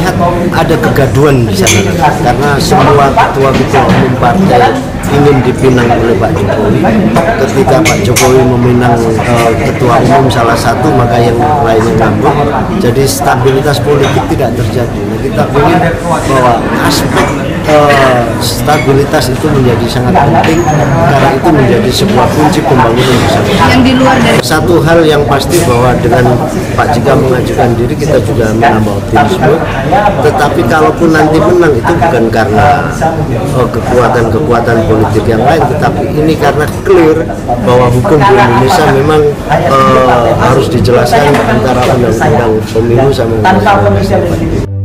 melihat ada kegaduhan di sana karena semua ketua-ketua umum partai ingin dipinang oleh Pak Jokowi. Ketika Pak Jokowi meminang ketua umum salah satu, maka yang lainnya ngambek. Jadi stabilitas politik tidak terjadi. Nah, kita ingin bahwa aspek stabilitas itu menjadi sangat penting karena itu menjadi sebuah kunci pembangunan bersama. Yang di luar dari Satu hal yang pasti bahwa dengan Pak Jika mengajukan diri kita juga menambah optimisme. Tetapi kalaupun nanti menang itu bukan karena kekuatan-kekuatan politik yang lain, tetapi ini karena clear bahwa hukum di Indonesia memang harus dijelaskan antara undang-undang pemilu sama undang-undang